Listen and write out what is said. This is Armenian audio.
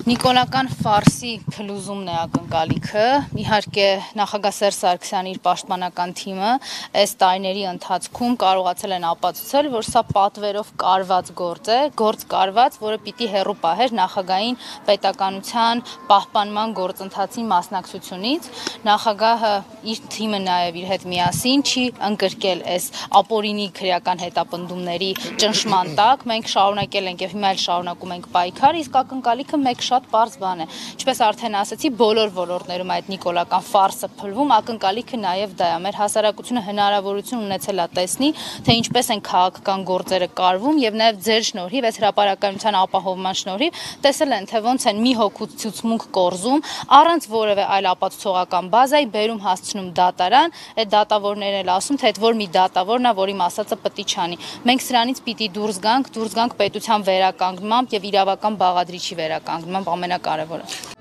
Նիկոլական ֆարսի փլուզումն է ակնկալիքը, իհարկե նախագահ Սերժ Սարգսյանի իր պաշտպանական թիմը այս տարիների ընթացքում կարողացել են ապացուցել, որ սա պատվերով կարված գործ է, գործ կարված, որը պիտի հեռու պահեր նախագահային պետականության պահպանման գործընթացի մասնակցությունից, նախագահը իր թիմը նաև իր հետ միասին չի ընկրկել այս ապօրինի քրեական հետապնդումների ճնշման տակ, մենք շարունակել ենք եւ հիմա էլ շարունակում ենք պայքար, իսկ ակնկալիքը մեկ շատ պարզ բան է, ինչպես արդեն ասացի, բոլոր ոլորտներում այդ նիկոլական ֆարսը փլվում, ակնկալիքը նաև դա է, մեր հասարակությունը հնարավորություն ունեցել է տեսնի, թե ինչպես են քաղաքական գործերը կարվում եւ նաև ձեր շնորհիվ, այս հրապարակայնության ապահովման շնորհիվ տեսել են, թե ոնց են մի հոգու ցուցմունք կորզում, առանց որևէ այլ ապացուցողական բազայի բերում հասցնում դատարան, այդ դատավորներն էլ ասում, թե այդ որ մի դատավորն է, որի ասածը պիտի չանի։ Մենք սրանից պիտի դուրս գանք պետության վերականգնմամբ եւ իրավական բաղադրիչի վերականգնմամբ ամենակարևորը։